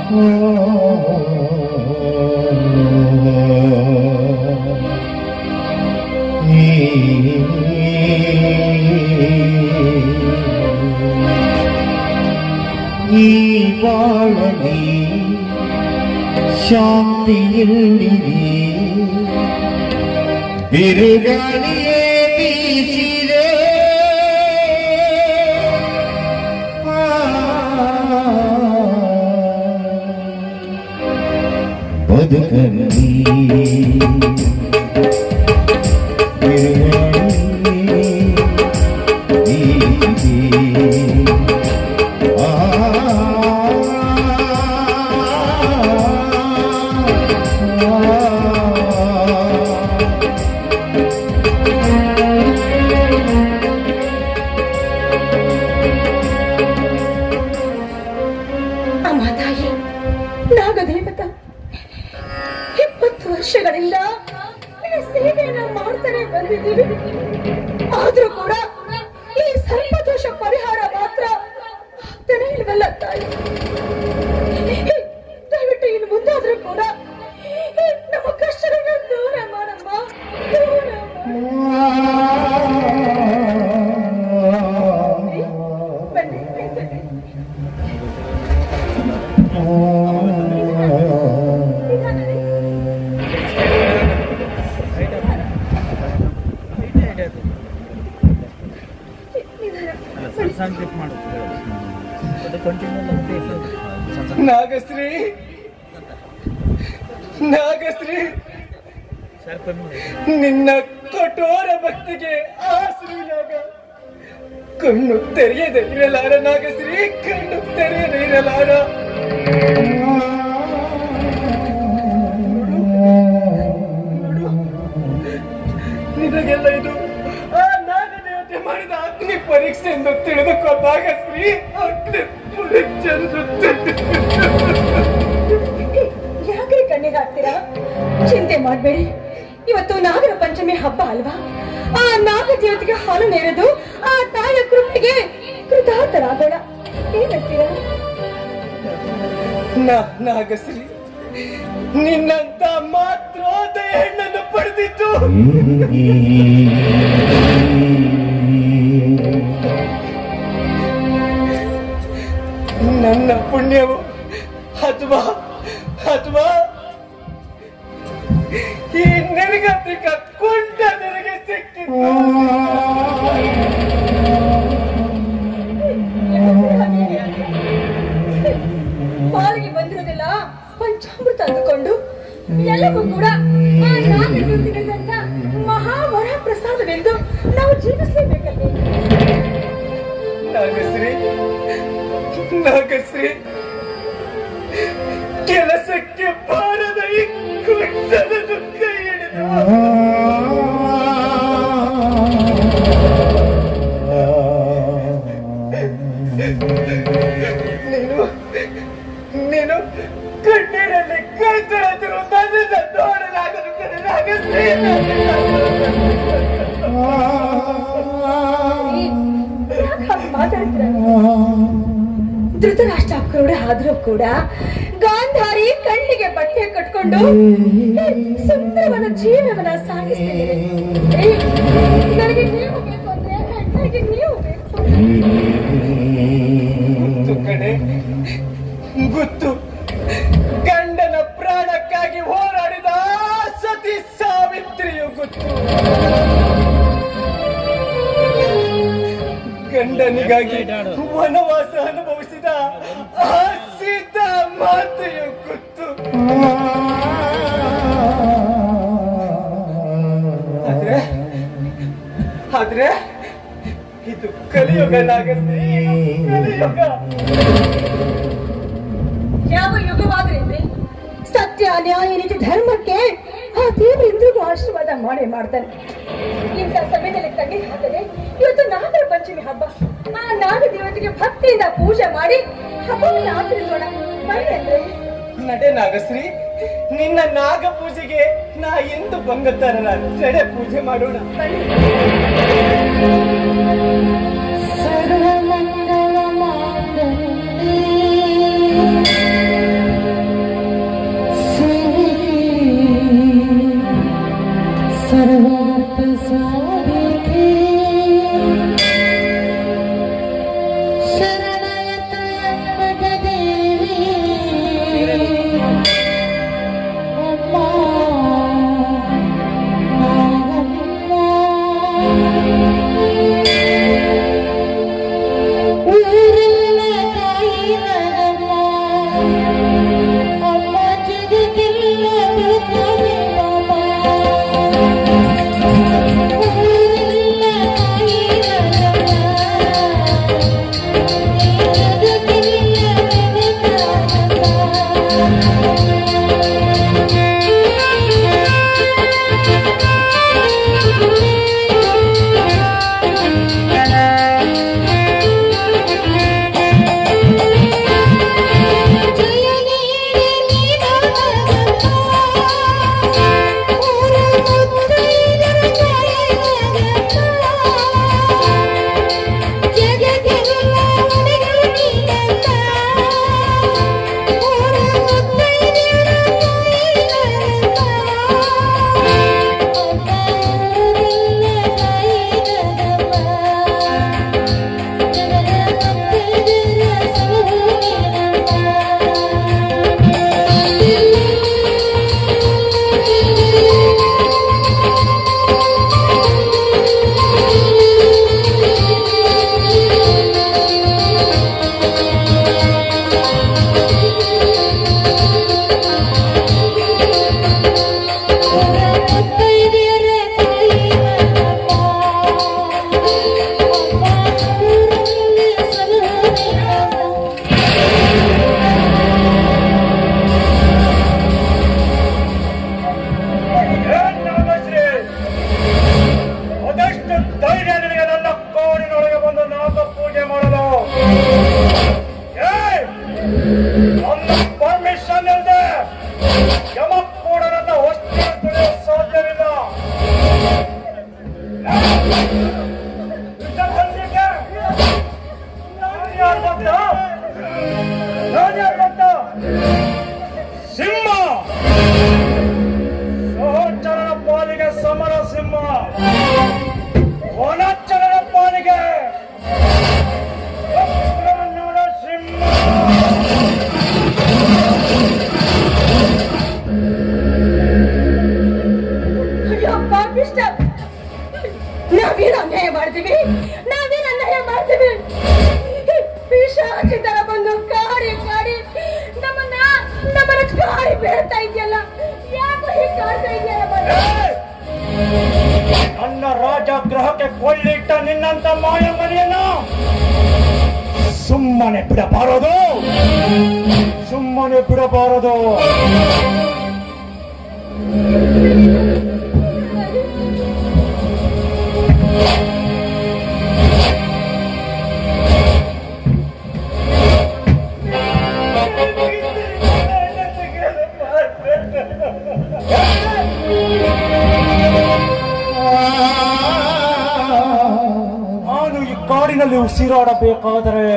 ಈ ಬಾಳಲಿ ಶಾಂತಿಯಲ್ಲಿದೆ ಬಿರುಗಾಳಿಯೇ ಬೀಸಿದೆ ಬದುಕಲ್ಲಿ ನಾಗದೇವತ 20 ವರ್ಷಗಳಿಂದ ಸೇವೆಯನ್ನ ಮಾಡ್ತಾನೆ ಬಂದಿದ್ದೀವಿ. ಆದ್ರೂ ಕೂಡ ಈ ಸರ್ಪದೋಷ ಪರಿಹಾರ ಮಾತ್ರ ಆಗ್ತಾನೆ ಇಲ್ವಲ್ಲ ತಾಯಿ. ದಯವಿಟ್ಟು ಇನ್ನು ಮುಂದಾದ್ರೂ ಕೂಡ ನಮ್ಮ ಕಷ್ಟಗಳನ್ನ ದೂರ ಮಾಡಮ್ಮ, ದೂರ ಬನ್ನಿ. ನಾಗಶ್ರೀ ನಾಗಶ್ರೀ ನಿನ್ನ ಕಠೋರ ಭಕ್ತಿಗೆ ಆಶ್ರೀನಾಗ ಕಣ್ಣು ತೆರೆಯದೆ ಇರಲಾರ ನಾಗಶ್ರೀ, ಕಣ್ಣು ತೆರೆಯದೆ ಇರಲಾರ. ನಿನಗೆಲ್ಲ ಇದು ಆ ನಾಗದೇವತೆ ಮಾಡಿದ ಅಗ್ನಿ ಪರೀಕ್ಷೆ ಎಂದು ತಿಳಿದುಕೋ ನಾಗಶ್ರೀ, ಅಗ್ನಿ ಪರೀಕ್ಷೆ ಎಂದು. ಯಾಕ್ರಿ ಕಣ್ಣಿಗೆ ಹಾಕ್ತೀರಾ? ಚಿಂತೆ ಮಾಡ್ಬೇಡಿ, ಇವತ್ತು ನಾಗರ ಪಂಚಮಿ ಹಬ್ಬ ಅಲ್ವಾ? ಆ ನಾಗ ದೇವತೆಗೆ ಹಾಲು ನೇರದು ಆ ತಾಯಿಯ ಕೃಪೆಗೆ ಕೃತಾರ್ಥರಾಗೋಣ. ಏನಂತೀರಾ? ನಾಗಶ್ರೀ, ನಿನ್ನಂತ ಮಾತ್ರೋದ ಹೆಣ್ಣನ್ನು ಪಡೆದಿತ್ತು ನನ್ನ ಪುಣ್ಯವು ಅಥವಾ ಅಥವಾ ಈ ನಿರ್ಗತಿಕ ಕುಂಡ ನನಗೆ ಸಿಕ್ಕಿತ್ತು. ಪಾಲಿಗೆ ಬಂದಿರೋದಿಲ್ಲ ಪಂಚಾಮೃತ ಅಂದುಕೊಂಡು ಎಲ್ಲವೂ ಕೂಡ ಆ ನಾಗದೇವತೆಗಳಿಂದ ಮಹಾವರ ಪ್ರಸಾದವೆಂದು ನಾವು ಜೀವಿಸಲೇಬೇಕಲ್ವೇ? ನಾಗಶ್ರೀ, ನಾಗಶ್ರೀ, ಕೆಲಸಕ್ಕೆ ಬಾರದ ಈ ಕುಂಡಲನ್ನು ಕೈ ಹಿಡಿದು ನೀನು ಕಣ್ಣೀರಲ್ಲಿ ಕೈ ತೊಳೆದಿರು ನನ್ನಿಂದ ನೋಡಲಾಗದು ಕಣೆ ನಾಗಶ್ರೀ. ಧೃತರಾಷ್ಟ್ರ ಕ್ರೂರ ಆದ್ರೂ ಕೂಡ ಗಾಂಧಾರಿ ಕಣ್ಣಿಗೆ ಬಟ್ಟೆ ಕಟ್ಕೊಂಡು ಸುಂದರವಾದ ಜೀವನವನ್ನ ಸಾಗಿಸ್ತಿದೆ. ನನಗೆ ನೀವು ಬೇಕು ಅಂದ್ರೆ ನನಗೆ ನೀವು ಬೇಕು. ಕಣೆ ಗೊತ್ತು, ಗಂಡನ ಪ್ರಾಣಕ್ಕಾಗಿ ಹೋರಾಡಿದ ಸತಿ ಸಾವಿತ್ರಿಯು ಗೊತ್ತು, ಗಂಡನಿಗಾಗಿ ವನವಾಸ ಅನುಭವಿಸಿದ ಆ ಸೀತಾ ಮಾತೆಯು ಗೊತ್ತು. ಆದ್ರೆ ಇದು ಕಲಿಯುಗ ನಾಗಶ್ರೀ, ಕಲಿಯುಗ. ಯಾವ ಯುಗವಾದ್ರೇನ್ರಿ? ಸತ್ಯ ನ್ಯಾಯ ನೀತಿ ಧರ್ಮಕ್ಕೆ ಆ ದೇವರು ಎಂದಿಗೂ ಆಶೀರ್ವಾದ ಮಾಡ್ತಾನೆ. ಇಂಥ ಸಮಯದಲ್ಲಿ ಕಣ್ಣೀರು ಹಾಕದೆ ಇವತ್ತು ನಾಗರ ಪಂಚಮಿ ಹಬ್ಬ, ಆ ನಾಗ ದೇವತೆಗೆ ಭಕ್ತಿಯಿಂದ ಪೂಜೆ ಮಾಡಿ ಹಬ್ಬವನ್ನು ಆಚರಿಸೋಣ. ನಡೆ ನಾಗಶ್ರೀ, ನಿನ್ನ ನಾಗ ಪೂಜೆಗೆ ನಾ ಎಂದು ಬಂಗತಾರನ ನಡೆ ಪೂಜೆ ಮಾಡೋಣ. ಸರ್ವಮಂಗಳ ಕಾಡಿನಲ್ಲಿ ಉಸಿರಾಡಬೇಕಾದರೆ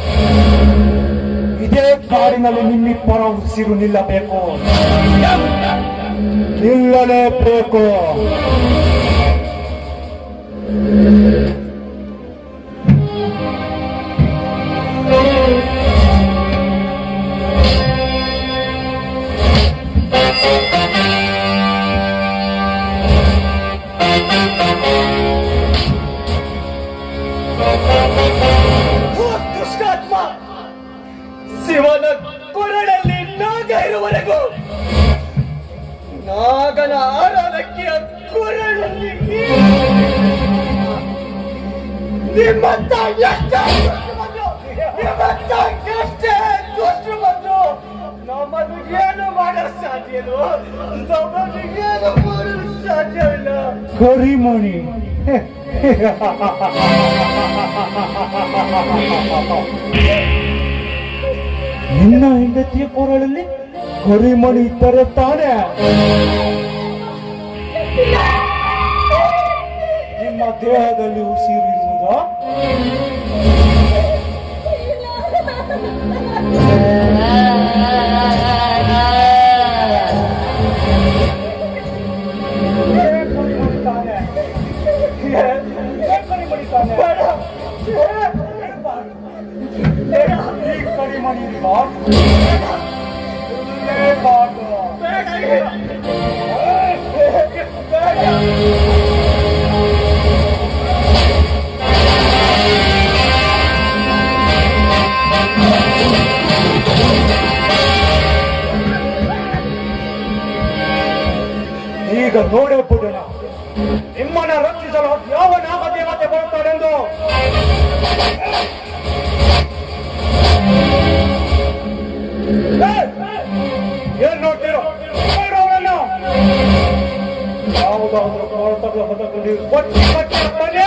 ಇದೇ ಕಾಡಿನಲ್ಲಿ ನಿಮ್ಮಿಬ್ಬರ ಉಸಿರು ನಿಲ್ಲಬೇಕು, ನಿಲ್ಲಲೇಬೇಕು. ದುಷ್ಟಾತ್ಮ, ಶಿವನ ಕೊರಳಲ್ಲಿ ನಾಗ ಇರುವವರೆಗೂ ನಾಗನ ಆರಾಧಕ್ಕಿಯ ಕೊರಳಲ್ಲಿ ನಿಮ್ಮಂತ ಎಷ್ಟೇ ದುಷ್ಟರು ಬಂದು ನಮ್ಮನ್ನು ಏನು ಮಾಡಲು ಸಾಧ್ಯವಿಲ್ಲ, ನಮ್ಮನ್ನು ಏನು ಮಾಡಲು ಸಾಧ್ಯವಿಲ್ಲ. ಕರಿಮಣಿ, ನಿನ್ನ ಹೆಂಡತಿಯ ಕೊರಳಲ್ಲಿ ಕರಿಮಣಿ ಇದ್ದರೆ ತಾನೆ ನಿಮ್ಮ ದೇಹದಲ್ಲಿ ಉಸಿರಿರುವುದಾ? ಈಗ ನೋಡೇ ಬಿಡೋಣ ನಿಮ್ಮನ್ನ ರಕ್ಷಿಸಲು ಯಾವ ನಾಗದೇವತೆ ಬರುತ್ತಾನೆಂದು. ಏನ್ ನೋಡ್ತೀರೋ ಅವರನ್ನ ಯಾವುದಾದ್ರೂ ಕರ್ತವ್ಯ ಪದದಲ್ಲಿ ಒಟ್ಟಿ ಕಟ್ಟಿರ್ತಾನೆ.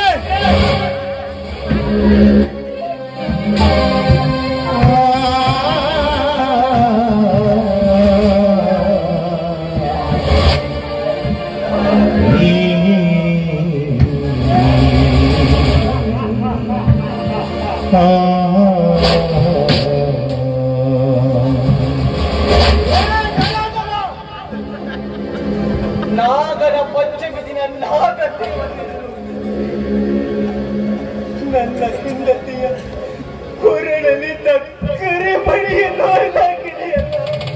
ನಾಗನ ಪಂಚಮಿ ದಿನ ನಾಗತೆ ನನ್ನ ಹೆಂಡತಿಯ ಕೊರಳಲಿದ್ದ ಕರೆ ಬಳಿಯನ್ನು ಹಾಕಿದೆಯಲ್ಲ.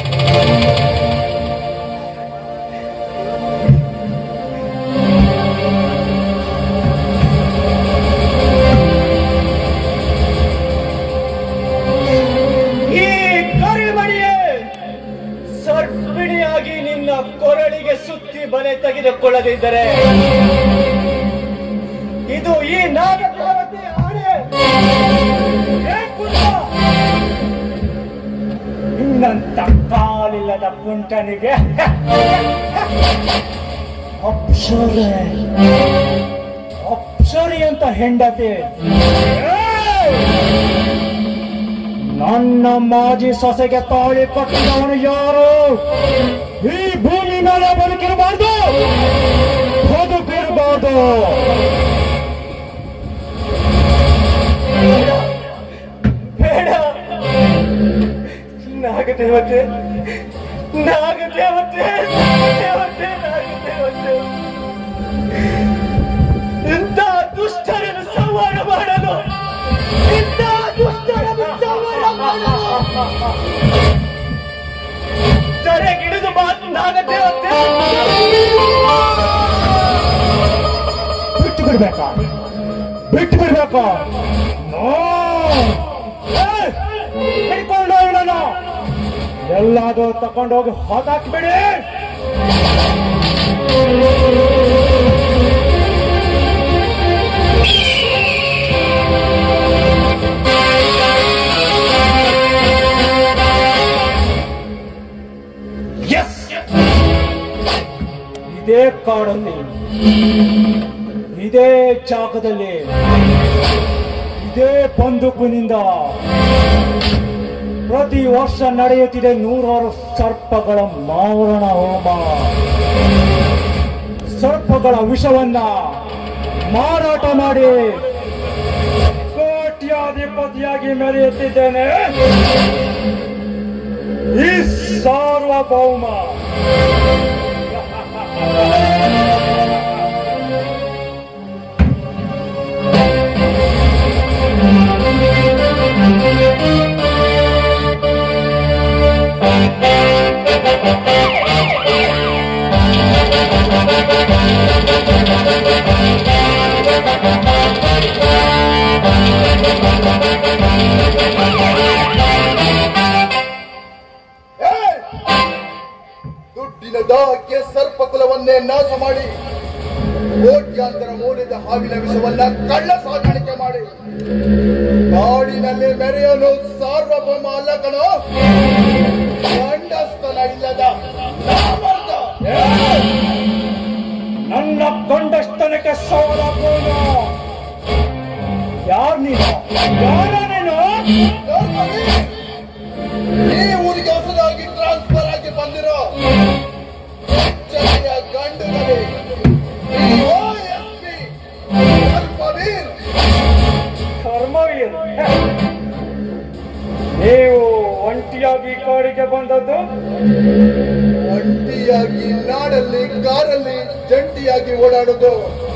ಈ ಕರಿಮಣಿಯೇ ಸರ್ಪಿಣಿಯಾಗಿ ನಿನ್ನ ಕೊರಳಿಗೆ ಸುತ್ತಿ ಬಲೆ ತೆಗೆದುಕೊಳ್ಳದಿದ್ದರೆ ಇದು ಈ ನಾಗದೇವತೆ ಆಣೆ. ನಿನ್ನಂತ ಕಾಲಿಲ್ಲದ ಕುಂಟನಿಗೆ ಅಪ್ಸರಿ ಅಂತ ಹೆಂಡತಿ. ನನ್ನ ಮಾಜಿ ಸೊಸೆಗೆ ತಾಳಿ ಕಟ್ಟಿದವನು ಯಾರು? ಈ ಭೂಮಿ ಮೇಲೆ ಬದುಕಿರಬಾರ್ದು, ಬದುಕಿರಬಾರ್ದು. ಬೇಡ, ನಾಗದೇವತೆ ನಾಗದೇವತೆ ದೇವತೆ ನಾಗದೇವತೆ ಇಂಥ ದುಷ್ಟರನ್ನು ಸಂಹಾರ ಮಾಡಲು, ಇಂಥ ದುಷ್ಟರನ್ನು ಸಂಹಾರ ಮಾಡಲು ಸರಿಗಿಡಿದು ಮಾತು ನಾಗದೇವತೆ. ಬಿಟ್ಟು ಬಿಡ್ಬೇಕಾ? ಬಿಟ್ಟು ಬಿಡ್ಬೇಕಾ? ಹಿಡ್ಕೊಂಡು ನಾನು ಎಲ್ಲಾದ್ರೂ ತಕೊಂಡೋಗಿ ಹೊತ್ತಾಕ್ಬಿಡಿ. ಇದೇ ಕಾಡಲ್ಲಿ, ಇದೇ ಜಾಗದಲ್ಲಿ, ಇದೇ ಬಂದೂಕಿನಿಂದ ಪ್ರತಿ ವರ್ಷ ನಡೆಯುತ್ತಿದೆ ನೂರಾರು ಸರ್ಪಗಳ ಮಾರಣ ಹೋಮ. ಸರ್ಪಗಳ ವಿಷವನ್ನ ಮಾರಾಟ ಮಾಡಿ ಕೋಟ್ಯಾಧಿಪತಿಯಾಗಿ ಮೆರೆಯುತ್ತಿದ್ದೇನೆ ಈ ಸಾರ್ವಭೌಮ. ದುಡ್ಡಿನ ದಾಹಕ್ಕೆ ಸರ್ಪಕುಲವನ್ನೇ ನಾಶ ಮಾಡಿ ಕೋಟ್ಯಾಂತರ ಮೌಲ್ಯದ ಹಾವಿನ ವಿಷವನ್ನ ಕಳ್ಳ ಸಾಗಾಣಿಕೆ ಮಾಡಿ ಕಾಡಿನಲ್ಲಿ ಮೆರೆಯಲು ಸಾರ್ವಭೌಮ ಅಲ್ಲ ಕಣೋ, ಗಂಡಸ್ತನ ಇಲ್ಲದ ನಾಮರ್ದ. ನನ್ನ ಗಂಡಸ್ತನಕ್ಕೆ ಸವಾಲಾಗೋನು ಯಾರು? ನೀನು ಯಾರ? ನೀನು ಈ ಊರಿಗೆ ಹೊಸದಾಗಿ ಟ್ರಾನ್ಸ್ಫರ್ ಆಗಿ ಬಂದಿರೋ ಚೆನ್ನೈಯ ಗಂಡುಗಲಿ ಕರ್ಮವೀರ್. ನೀವು ಒಂಟಿಯಾಗಿ ಕಾಡಿಗೆ ಬಂದದ್ದು? ಒಂಟಿಯಾಗಿ ನಾಡಲ್ಲಿ ಕಾರಲ್ಲಿ ಜಂಟಿಯಾಗಿ ಓಡಾಡೋದು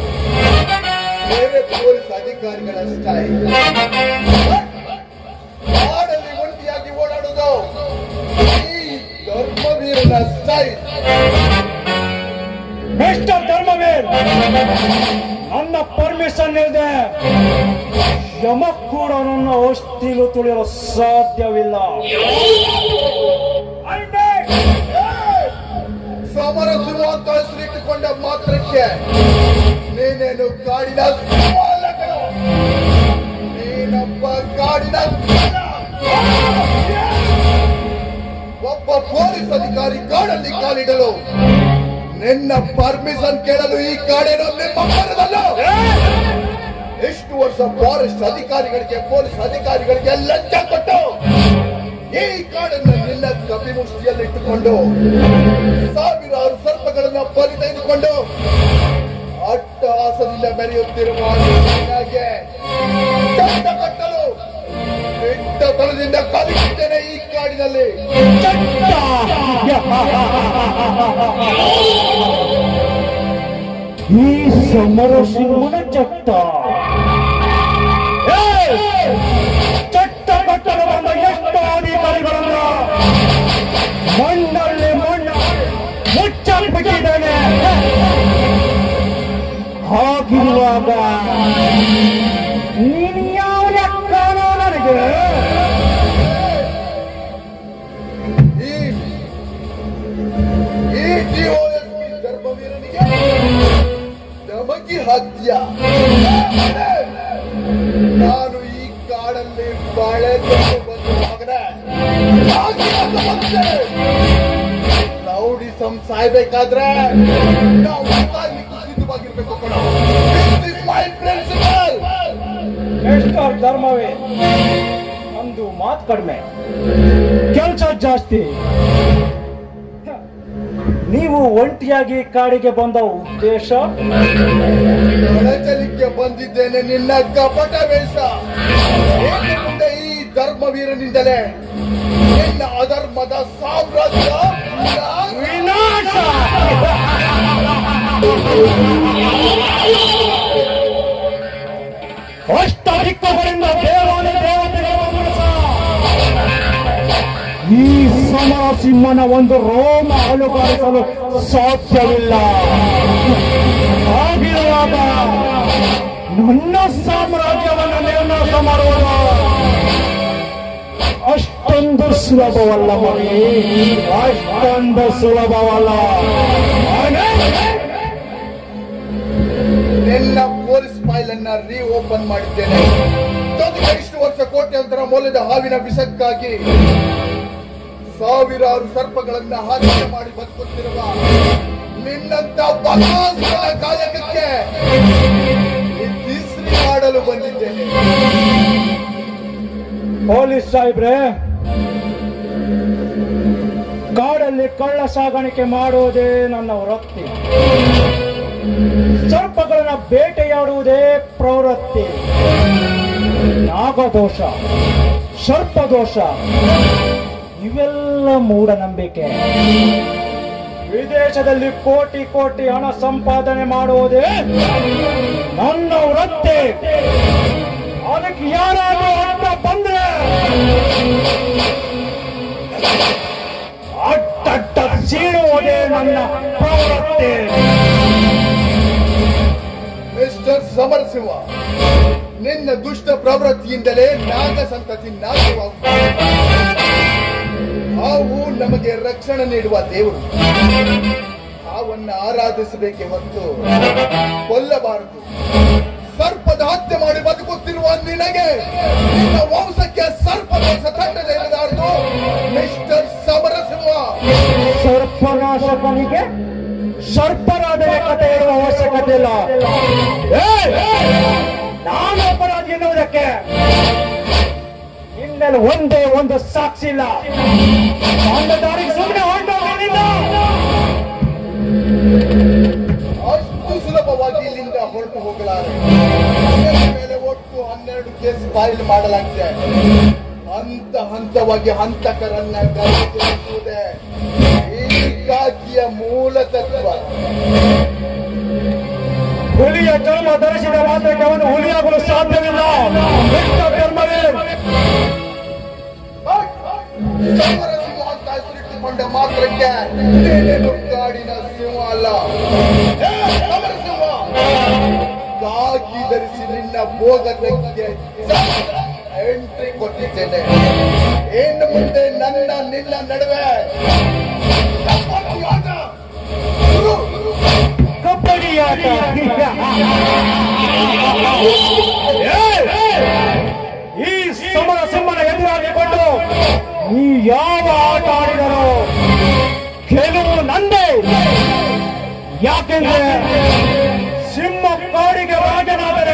ಬೇರೆ ಪೊಲೀಸ್ ಅಧಿಕಾರಿಗಳ ಸ್ಟೈಲ್. ನಾಡಲ್ಲಿ ಒಂಟಿಯಾಗಿ ಓಡಾಡೋದು ಸೈಡ್. ಮಿಸ್ಟರ್ ಧರ್ಮವೀರ್, ನನ್ನ ಪರ್ಮಿಷನ್ ಇಲ್ಲದೆ ಯಮ ಕೂಡ ನನ್ನ ಔಷಧಿಲು ತುಳಿಯಲು ಸಾಧ್ಯವಿಲ್ಲ. ಸಮರಸಿಂಹ ಅಂತ ಹೆಸರಿಟ್ಟುಕೊಂಡ ಮಾತ್ರಕ್ಕೆ ನೀನೇನು ಕಾಡಿನ ಸಿಂಹ ಅಲ್ಲ ಕಣೋ. ನೀನೊಬ್ಬ ಕಾಡಿನ ಸಿಂಹ. ಒಬ್ಬ ಪೊಲೀಸ್ ಅಧಿಕಾರಿ ಕಾಡಲ್ಲಿ ಕಾಲಿಡಲು ನಿನ್ನ ಪರ್ಮಿಷನ್ ಕೇಳಲು ಈ ಕಾಡೇನೋ ನಿಮ್ಮ ಮನದಲ್ಲ. ಎಷ್ಟು ವರ್ಷ ಫಾರೆಸ್ಟ್ ಅಧಿಕಾರಿಗಳಿಗೆ ಪೊಲೀಸ್ ಅಧಿಕಾರಿಗಳಿಗೆ ಲಂಚ ಕೊಟ್ಟು ಈ ಕಾಡನ್ನು ನಿನ್ನ ಕಪಿಮುಷ್ಟಿಯಲ್ಲಿಟ್ಟುಕೊಂಡು ಸಾವಿರಾರು ಸರ್ಪಗಳನ್ನ ಬಲಿ ತೆಗೆದುಕೊಂಡು ಅಟ್ಟಹಾಸದಿಂದ ಮೆರೆಯುತ್ತಿರುವ ನಿನಗೆ ಚಟ್ಟ ಕಟ್ಟಲು ಕೆಟ್ಟ ತನದಿಂದ ಕಲಿಸಿದ್ದೇನೆ ಈ ಕಾಡಿನಲ್ಲಿ. ಈ ಸಮರಸಿಂಹನ ಚಟ್ಟ ಚಟ್ಟ ಕಟ್ಟಲು ಬಂದ ಎಷ್ಟು ಅಧಿಕಾರಿಗಳನ್ನ ಮಣ್ಣಲ್ಲಿ ಮಣ್ಣು ಮುಚ್ಚಾಕ್ಬಿಟ್ಟಿದ್ದಾನೆ. ಹಾಗಿರುವಾಗ ನೀನು ಯಾವ ಲೆಕ್ಕನೋ ನನಗೆ? ಈ ಡಿಒಎಸ್ಪಿ ಧರ್ಮವೀರನಿಗೆ ನಮಗಿ ಹತ್ಯ. ನಾನು ಈ ಕಾಡಲ್ಲಿ ಬಾಳೆಕೊಂಡು ಬಂದ ಮಗನೇ ರೌಡಿ ಸಾಯ್ಬೇಕಾದ್ರೆ ನಾವು ಸಿದ್ಧವಾಗಿರ್ಬೇಕು ಕಣ. ಮಿಸ್ಟರ್ ಧರ್ಮವೀರ್, ಒಂದು ಮಾತು ಕಡಿಮೆ, ಕೆಲಸ ಜಾಸ್ತಿ. ನೀವು ಒಂಟಿಯಾಗಿ ಕಾಡಿಗೆ ಬಂದ ಉದ್ದೇಶ? ಕಳಚಲಿಕ್ಕೆ ಬಂದಿದ್ದೇನೆ ನಿನ್ನ ಕಪಟ ವೇಷ. ಮುಂದೆ ಈ ಧರ್ಮವೀರನಿಂದಲೇ ನಿನ್ನ ಅಧರ್ಮದ ಸಾಮ್ರಾಜ್ಯ ವಿನಾಶ. ಅಷ್ಟದಿಕ್ಕಗಳಿಂದ ದೇವಾನು ದೇವತೆಗಳ ಮನಸ ಈ ಸಮರಸಿಂಹನ ಒಂದು ರೋಮ ಅಲುಗಾಡಿಸಲು ಸಾಧ್ಯವಿಲ್ಲ. ಹಾಗಿರುವಾಗ ನನ್ನ ಸಾಮ್ರಾಜ್ಯವನ್ನು ನಿರ್ನಾಶ ಮಾಡುವುದು ಅಷ್ಟೊಂದು ಸುಲಭವಲ್ಲ ಮಗೇ, ಅಷ್ಟೊಂದು ಸುಲಭವಲ್ಲ. ನಿನ್ನ ಪೊಲೀಸ್ ಫೈಲ್ ಅನ್ನ ರೀಓಪನ್ ಮಾಡಿದ್ದೇನೆ. ಜೊತೆಗೆ ಇಷ್ಟು ವರ್ಷ ಕೋಟ್ಯಾಂತರ ಮೌಲ್ಯದ ಹಾವಿನ ವಿಷಕ್ಕಾಗಿ ಸಾವಿರಾರು ಸರ್ಪಗಳನ್ನ ಹತ್ಯೆ ಮಾಡಿ ಬದುಕುತ್ತಿರುವ ನಿನ್ನಂತ ಬಕಾಸುರನ ಕಾಯಕಕ್ಕೆ ಇಸ್ತ್ರಿ ಮಾಡಲು ಬಂದಿದ್ದೇನೆ. ಪೊಲೀಸ್ ಸಾಹೇಬ್ರೆ, ಕಾಡಲ್ಲಿ ಕಳ್ಳ ಸಾಗಾಣಿಕೆ ಮಾಡುವುದೇ ನನ್ನ ವೃತ್ತಿ. ಸರ್ಪಗಳನ್ನ ಬೇಟೆಯಾಡುವುದೇ ಪ್ರವೃತ್ತಿ. ನಾಗದೋಷ, ಸರ್ಪದೋಷ ಇವೆಲ್ಲ ಮೂಢನಂಬಿಕೆ. ವಿದೇಶದಲ್ಲಿ ಕೋಟಿ ಕೋಟಿ ಹಣ ಸಂಪಾದನೆ ಮಾಡುವುದೇ ನನ್ನ ವೃತ್ತಿ. ಅದಕ್ಕೆ ಯಾರಾದ್ರೂ ಅಡ್ಡ ಬಂದ್ರೆ ಅಡ್ಡ ಸೀಳುವುದೇ ನನ್ನ ಪ್ರವೃತ್ತಿ. ಮಿಸ್ಟರ್ ಸಮರಸಿಂಹ, ನಿನ್ನ ದುಷ್ಟ ಪ್ರವೃತ್ತಿಯಿಂದಲೇ ನಾಗ ಸಂತತಿ ನಾಶವಾಗುತ್ತದೆ. ಹಾವು ನಮಗೆ ರಕ್ಷಣೆ ನೀಡುವ ದೇವರು. ಹಾವನ್ನ ಆರಾಧಿಸಬೇಕೆ ಹೊತ್ತು ಕೊಲ್ಲಬಾರದು. ಸರ್ಪದ ಹತ್ಯೆ ಮಾಡಿ ಬದುಕುತ್ತಿರುವ ನಿನಗೆ ನಿನ್ನ ವಂಶಕ್ಕೆ ಸರ್ಪದೋಷ ತಂಡದೆ ಇರಲಾರದು. ಮಿಸ್ಟರ್ ಸಮರಸಿಂಹ, ಸರ್ಪನಾಶಕನಿಗೆ ಸರ್ಪರಾಧನೆ ಕಥೆ ಇರುವ ಅವಶ್ಯಕತೆ ಇಲ್ಲ. ನಾನು ಅಪರಾಧಿ ಎನ್ನುವುದಕ್ಕೆ ಇನ್ನೆಲ್ಲ ಒಂದೇ ಒಂದು ಸಾಕ್ಷಿ ಇಲ್ಲ. ನನ್ನ ದಾರಿಗೆ ಸುಮ್ಮನೆ ಹೊರಟೋಗಿಲ್ಲ. ಅಷ್ಟು ಸುಲಭವಾಗಿ ಇಲ್ಲಿಂದ ಹೊರಟು ಹೋಗಲಾರೆ. ಮೇಲೆ ಒಟ್ಟು 12 ಕೇಸ್ ಫೈಲ್ ಮಾಡಲಾಗಿದೆ. ಹಂತ ಹಂತವಾಗಿ ಹಂತಕರನ್ನ ಗಮನಿಸುವುದೇ ಈ ಕಾಕಿಯ ಮೂಲ ತತ್ವ. ಹುಲಿಯ ಚರ್ಮ ಧರಿಸಿದ ಮಾತ್ರಕ್ಕೆ ಅವನು ಹುಲಿಯಾಗಲು ಸಾಧ್ಯವಿಲ್ಲ. ಸಮರಸಿಂಹ ಅಂತ ಹೆಸರಿಟ್ಟುಕೊಂಡ ಕಂಡ ಮಾತ್ರಕ್ಕೆ ನೀನೇನು ಕಾಡಿನ ಸಿಂಹ ಅಲ್ಲ, ಸಮರಸಿಂಹ. ಕಾಕಿ ಧರಿಸಿ ನಿನ್ನ ಭೋಗಕ್ಕೆ ಎಂಟ್ರಿ ಕೊಟ್ಟಿದ್ದೇನೆ. ಇನ್ನು ಮುಂದೆ ನಿನ್ನ ನಡುವೆ ಕಬಡ್ಡಿ ಆಟ. ಈ ಸಮರ ಸಿಂಹನ ಎದುರಾಗಿಕೊಂಡು ನೀ ಯಾವ ಆಟ ಆಡಿದರೂ ಗೆಲುವು ನಂದೇ. ಯಾಕೆಂದ್ರೆ ಸಿಂಹ ಕಾಡಿಗೆ ರಾಜನಾದರೆ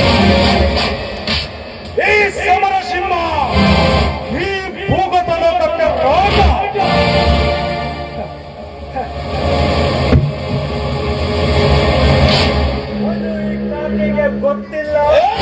ಈ ಸಮರ ಸಿಂಹ ಈ ಭೂಗತ ಲೋಕಕ್ಕೆ ರಾಜ. ಗೊತ್ತಿಲ್ಲ.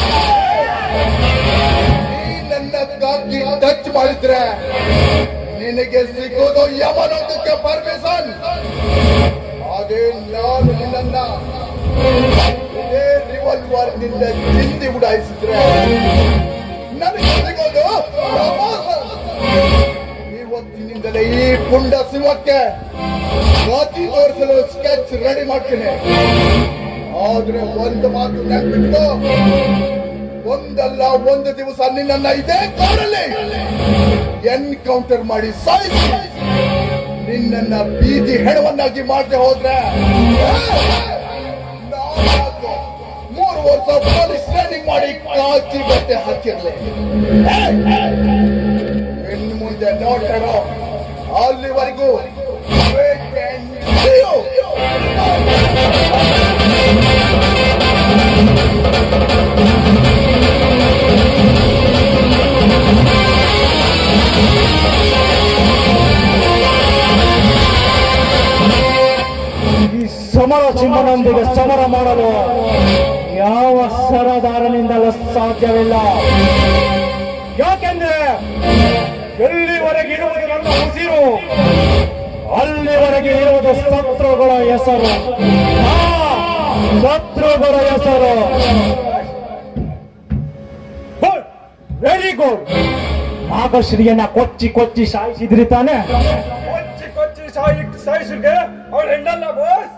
ನನ್ನ ಕಾಕಿ ಟಚ್ ಮಾಡಿದ್ರೆ ನಿನಗೆ ಸಿಗೋದು ಯಮನೋದಕ್ಕೆ ಪರ್ಮಿಷನ್. ಅದೇ ನಾನು ನಿನ್ನ ಇದೇ ರಿವಾಲ್ವರ್ ನಿಂದ ಚಿಂದಿ ಉಡಾಯಿಸಿದ್ರೆ ನನಗೆ ಸಿಗೋದು ಪ್ರಮೋಷನ್. ಇವತ್ತಿನಿಂದಲೇ ಈ ಪುಂಡ ಸಿಂಹಕ್ಕೆ ಕಾಕಿ ತೋರಿಸಲು ಸ್ಕೆಚ್ ರೆಡಿ ಮಾಡ್ತೀನಿ. ಆದ್ರೆ ಒಂದು ಮಾತು ನೆನಪಿಟ್ಟು, ಒಂದಲ್ಲ ಒಂದು ದಿವಸ ನಿನ್ನ ಇದೇ ಕಾಡಲ್ಲಿ ಎನ್ಕೌಂಟರ್ ಮಾಡಿ ಸಾಯಿಸಿ ನಿನ್ನ ಬೀದಿ ಹೆಣವನ್ನಾಗಿ ಮಾಡದೆ ಹೋದ್ರೆ 3 ವರ್ಷ ಪೊಲೀಸ್ ಟ್ರೈನಿಂಗ್ ಮಾಡಿ ಕಾಕಿ ಬಟ್ಟೆ ಹಾಕಿರ್ಲಿ. ಇನ್ನು ಮುಂದೆ ನೋಡ್ತಾರೋ ಅಲ್ಲಿವರೆಗೂ ಈ ಸಮರ ಸಿಂಹನೊಂದಿಗೆ ಸಮರ ಮಾಡಲು ಯಾವ ಸರದಾರನಿಂದಲೂ ಸಾಧ್ಯವಿಲ್ಲ. ಯಾಕೆಂದ್ರೆ ಎಲ್ಲಿವರೆಗೆ ಇರುವುದು ನನ್ನ ಉಸಿರು, ಅಲ್ಲಿವರೆಗೆ ಇರುವುದು ಶತ್ರುಗಳ ಹೆಸರು. ಶತ್ರುಗಳ ಹೆಸರು. Very good. ನಾಗಶ್ರೀಯನ್ನ ಕೊಚ್ಚಿ ಸಾಯಿಸಿದ್ರಿ ತಾನೆ? ಕೊಚ್ಚಿ ಸಾಯಿಸಿದ್ರೆ ಅವಳು ಹೆಣ್ಣಲ್ಲ ಬಾಸ್.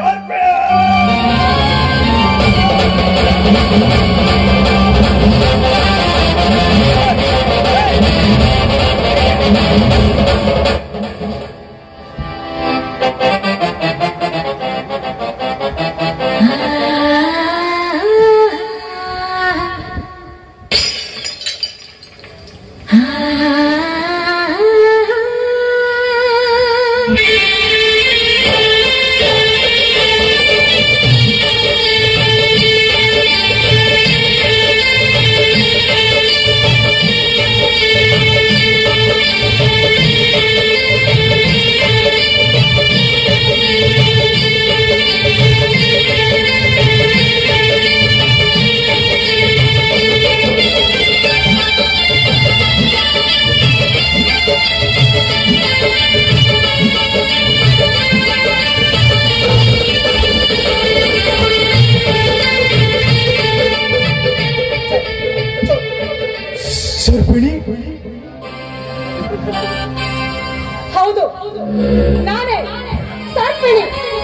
ಹೌದು, ನಾನೇ ಸರ್ಪಿಣಿ.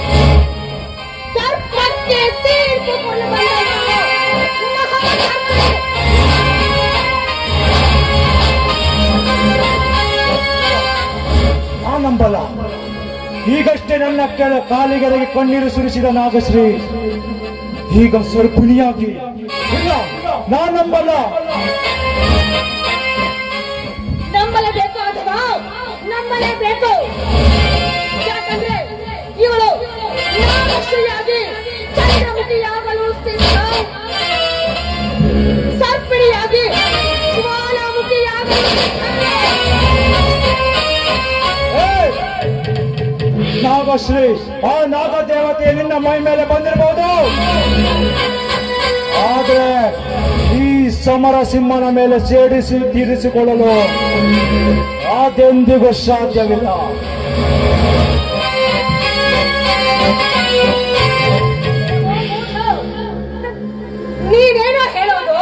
ಸರ್ಪಕ್ಕೆ ತೀರ್ಪು ನಾನಂಬಲ್ಲ. ಈಗಷ್ಟೇ ನನ್ನ ಕಾಲಿಗೆರೆಗೆ ಕಣ್ಣೀರು ಸುರಿಸಿದ ನಾಗಶ್ರೀ ಈಗ ಸರ್ಪಿಣಿಯಾಗಿ. ಇಲ್ಲ, ನಾನಂಬಲ್ಲ. ನಂಬಲೇಬೇಕು ಅಥವಾ ನಂಬಲೇಬೇಕು. ಯಾಕಂದ್ರೆ ಇವಳು ನಾಗಶ್ರೀಯಾಗಿ ಚಂದ್ರಮುಖಿಯಾಗಲು ಸಿದ್ಧ, ಸರ್ಪಿಣಿಯಾಗಿ ಜ್ವಾಲಾಮುಖಿಯಾಗಲು ನಾಗಶ್ರೀ, ಆ ನಾಗ ದೇವತೆ ನಿನ್ನ ಮೈ ಮೇಲೆ ಬಂದಿರಬಹುದು, ಆದ್ರೆ ಈ ಸಮರ ಸಿಂಹನ ಮೇಲೆ ಸೇಡಿಸಿ ತೀರಿಸಿಕೊಳ್ಳಲು ಅದೆಂದಿಗೂ ಸಾಧ್ಯವಿಲ್ಲ. ನೀನೇನೋ ಹೇಳೋದು?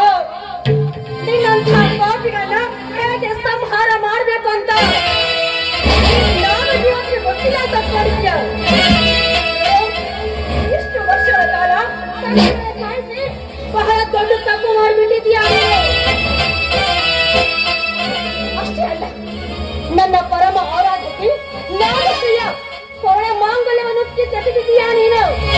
ನಿನ್ನಂತ ಪಾಪಿಗಳನ್ನ ಹೇಗೆ ಸಂಹಾರ ಮಾಡ್ಬೇಕು ಅಂತ ಸಾಯಿಸಿ ಬಹಳ ದೊಡ್ಡ ತಪ್ಪು ಮಾಡಿಬಿಟ್ಟಿದ್ಯಾ. ಅಷ್ಟೇ ಅಲ್ಲ, ನನ್ನ ಪರಮ ಆರಾಧಕಿ ನಾಗಶ್ರೀಯ ಕೊರಳ ಮಾಂಗಲ್ಯವನ್ನು ಕಿತ್ತೆಸೆದಿದ್ದೀಯಾ ನೀನು.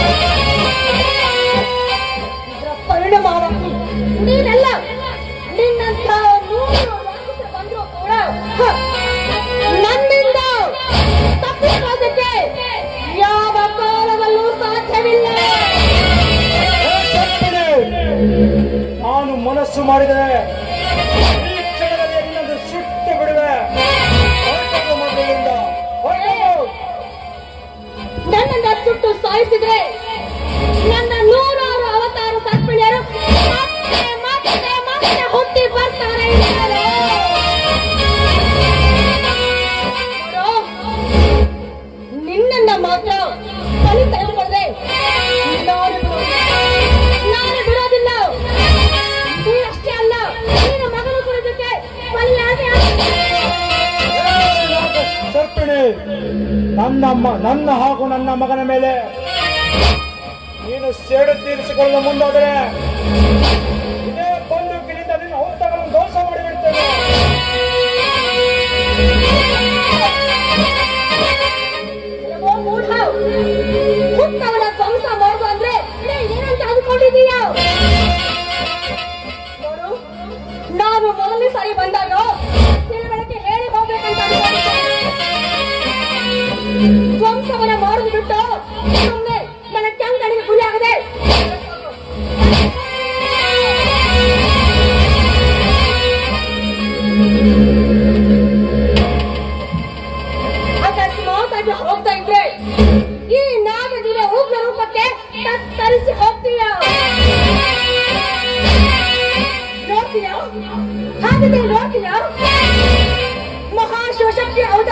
ಇದರ ಪರಿಣಾಮವಾಗಿ ನೀನಲ್ಲ, ನಿನ್ನಂಥ 100 ರಾಕ್ಷಸ ಬಂದರೂ ಕೂಡ ನನ್ನಿಂದ ತಪ್ಪಿಸೋದಕ್ಕೆ ಯಾವ ಕಾಲದಲ್ಲೂ ಸಾಧ್ಯವಿಲ್ಲ. ನಾನು ಮನಸ್ಸು ಮಾಡಿದರೆ ಈ ಕ್ಷಣದಲ್ಲಿ ಇನ್ನೊಂದು ಸುಟ್ಟು ಬಿಡುವೆ. ನನ್ನನ್ನ ಸುಟ್ಟು ಸಾಯಿಸಿದ್ರೆ ನನ್ನ 100 ಅವತಾರ ಸರ್ಪಿಣಿಯರು ಮತ್ತೆ ಹುಟ್ಟಿ ಬರ್ತಾರೆ. ನಿನ್ನನ್ನ ಮಾತ್ರ ಬಲಿ ತೆಗೆದುಕೊಂಡ್ರೆ ನಾನು ಬಿಡೋದಿಲ್ಲ. ನೀನಷ್ಟೇ ಅಲ್ಲ, ನಿನ್ನ ಮಗನ ಕುರಿತಕ್ಕೆ ಬಲಿಯಾಗಿ ಸರ್ಪಿಣಿ, ನನ್ನ ಹಾಗೂ ನನ್ನ ಮಗನ ಮೇಲೆ ನೀನು ಸೇಡು ತೀರಿಸಿಕೊಳ್ಳಲು ಮುಂದಾದರೆ ಇದೇ ಬಂದೂಕಿನಿಂದ ನಿನ್ನ ಹುತ್ತಗಳನ್ನು ಧ್ವಂಸ ಮಾಡಿಬಿಡ್ತೇನೆ. ಹುತ್ತವನ ಧ್ವಂಸ ಮಾಡುದು ಅಂದ್ರೆ ಏನಂತ ಅಂದ್ಕೊಂಡಿದೀಯ? ನೋಡು, ನಾನು ಮೊದಲನೇ ಸಾರಿ ಬಂದಾಗ ತಿಳುವಳಿಕೆ ಹೇಳಿ ಹೋಗ್ಬೇಕಂತ ಧ್ವಂಸವನ ಮಾಡುದು ಬಿಟ್ಟು ಸುಮ್ಮನೆ ನನ್ನ ಕೆಂಗಣಿಗೆ ಗುರಿಯಾಗದೆ ಅಕಸ್ಮಾತ್ ಆಗಿ ಹೋಗ್ತಾ ಇದ್ರೆ ಈ ನಾಗದಿನ ಉಗ್ರ ರೂಪಕ್ಕೆ ತತ್ತರಿಸಿ ಹೋಗ್ತೀಯ. ನೋಡ್ತೀಯ? ಹಾಗಿದ್ರೆ ನೋಡ್ತೀಯ? ಮಹಾಶಿವಶಕ್ತಿ